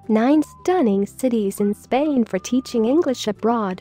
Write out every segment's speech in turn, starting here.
9 stunning cities in Spain for teaching English abroad.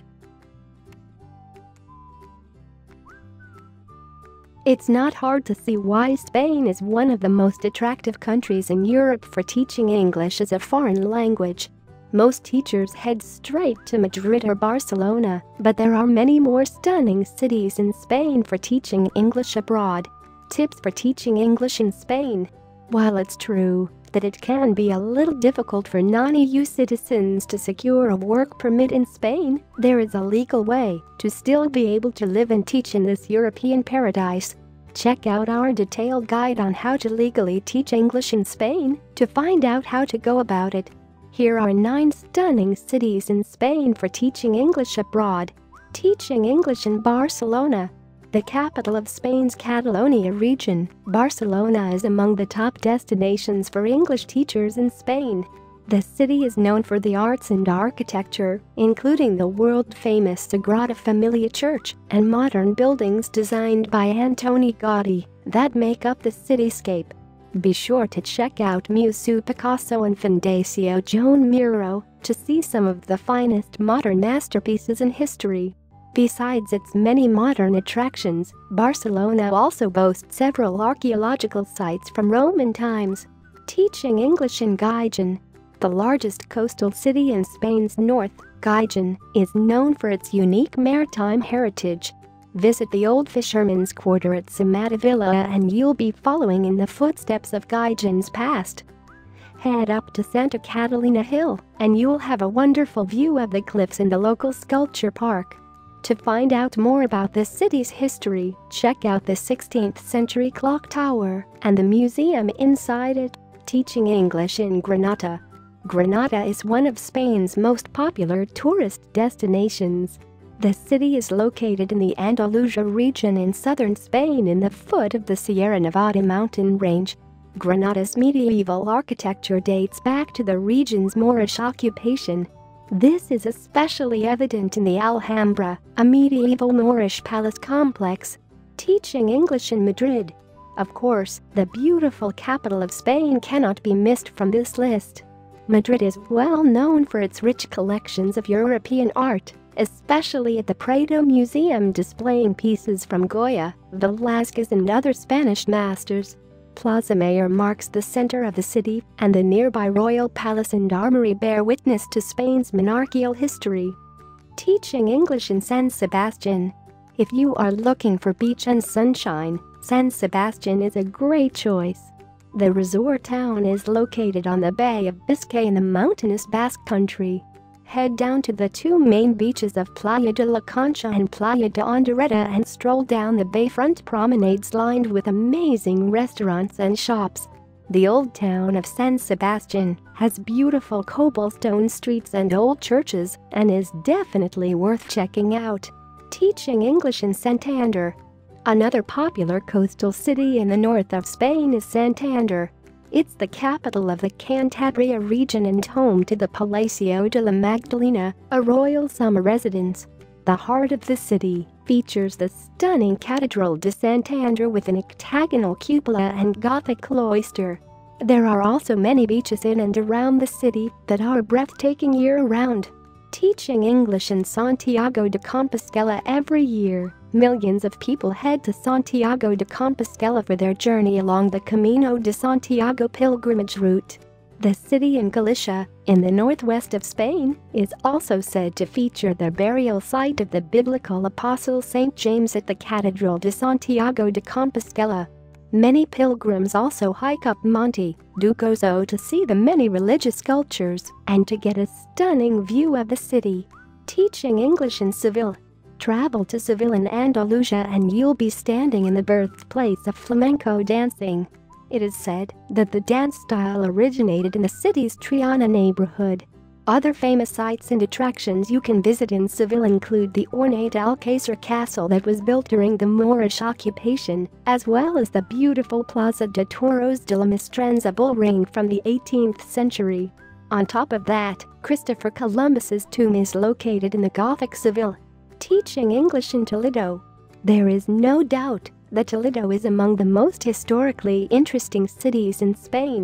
It's not hard to see why Spain is one of the most attractive countries in Europe for teaching English as a foreign language. Most teachers head straight to Madrid or Barcelona, but there are many more stunning cities in Spain for teaching English abroad. Tips for teaching English in Spain. While it's true that it can be a little difficult for non-EU citizens to secure a work permit in Spain, there is a legal way to still be able to live and teach in this European paradise. Check out our detailed guide on how to legally teach English in Spain to find out how to go about it. Here are 9 stunning cities in Spain for teaching English abroad. Teaching English in Barcelona. The capital of Spain's Catalonia region, Barcelona is among the top destinations for English teachers in Spain. The city is known for the arts and architecture, including the world-famous Sagrada Familia Church and modern buildings designed by Antoni Gaudí that make up the cityscape. Be sure to check out Museu Picasso and Fundació Joan Miró to see some of the finest modern masterpieces in history. Besides its many modern attractions, Barcelona also boasts several archaeological sites from Roman times. Teaching English in Gijón. The largest coastal city in Spain's north, Gijón, is known for its unique maritime heritage. Visit the old fisherman's quarter at Villa and you'll be following in the footsteps of Gijón's past. Head up to Santa Catalina Hill and you'll have a wonderful view of the cliffs and the local sculpture park. To find out more about the city's history, check out the 16th century clock tower and the museum inside it. Teaching English in Granada. Granada is one of Spain's most popular tourist destinations. The city is located in the Andalusia region in southern Spain in the foot of the Sierra Nevada mountain range. Granada's medieval architecture dates back to the region's Moorish occupation. This is especially evident in the Alhambra, a medieval Moorish palace complex. Teaching English in Madrid. Of course, the beautiful capital of Spain cannot be missed from this list. Madrid is well known for its rich collections of European art, especially at the Prado Museum displaying pieces from Goya, Velázquez and other Spanish masters. Plaza Mayor marks the center of the city, and the nearby Royal Palace and Armory bear witness to Spain's monarchical history. Teaching English in San Sebastián. If you are looking for beach and sunshine, San Sebastián is a great choice. The resort town is located on the Bay of Biscay in the mountainous Basque Country. Head down to the 2 main beaches of Playa de la Concha and Playa de Hondarreta and stroll down the bayfront promenades lined with amazing restaurants and shops. The old town of San Sebastián has beautiful cobblestone streets and old churches and is definitely worth checking out. Teaching English in Santander. Another popular coastal city in the north of Spain is Santander. It's the capital of the Cantabria region and home to the Palacio de la Magdalena, a royal summer residence. The heart of the city features the stunning Catedral de Santander with an octagonal cupola and Gothic cloister. There are also many beaches in and around the city that are breathtaking year-round. Teaching English in Santiago de Compostela. Every year, millions of people head to Santiago de Compostela for their journey along the Camino de Santiago pilgrimage route. The city in Galicia, in the northwest of Spain, is also said to feature the burial site of the biblical apostle Saint James at the Catedral de Santiago de Compostela. Many pilgrims also hike up Monte do Gozo to see the many religious sculptures and to get a stunning view of the city. Teaching English in Seville. Travel to Seville in Andalusia and you'll be standing in the birthplace of flamenco dancing. It is said that the dance style originated in the city's Triana neighborhood. Other famous sites and attractions you can visit in Seville include the ornate Alcázar castle that was built during the Moorish occupation, as well as the beautiful Plaza de Toros de la Mestranza bull ring from the 18th century. On top of that, Christopher Columbus's tomb is located in the Gothic Seville. Teaching English in Toledo. There is no doubt that Toledo is among the most historically interesting cities in Spain.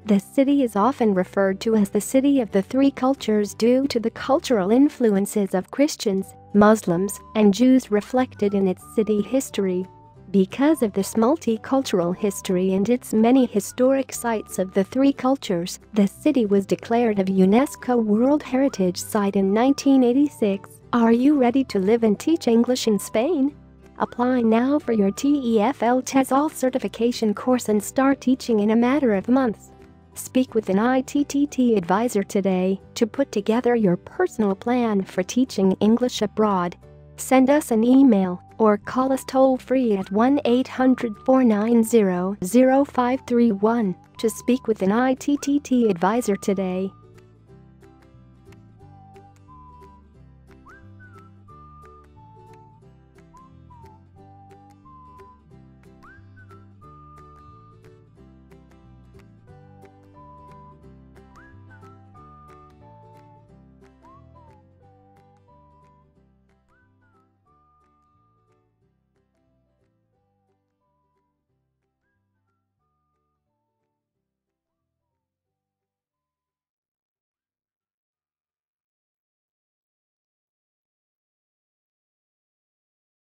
The city is often referred to as the City of the Three Cultures due to the cultural influences of Christians, Muslims, and Jews reflected in its city history. Because of this multicultural history and its many historic sites of the three cultures, the city was declared a UNESCO World Heritage Site in 1986. Are you ready to live and teach English in Spain? Apply now for your TEFL TESOL certification course and start teaching in a matter of months. Speak with an ITTT advisor today to put together your personal plan for teaching English abroad. Send us an email or call us toll-free at 1-800-490-0531 to speak with an ITTT advisor today.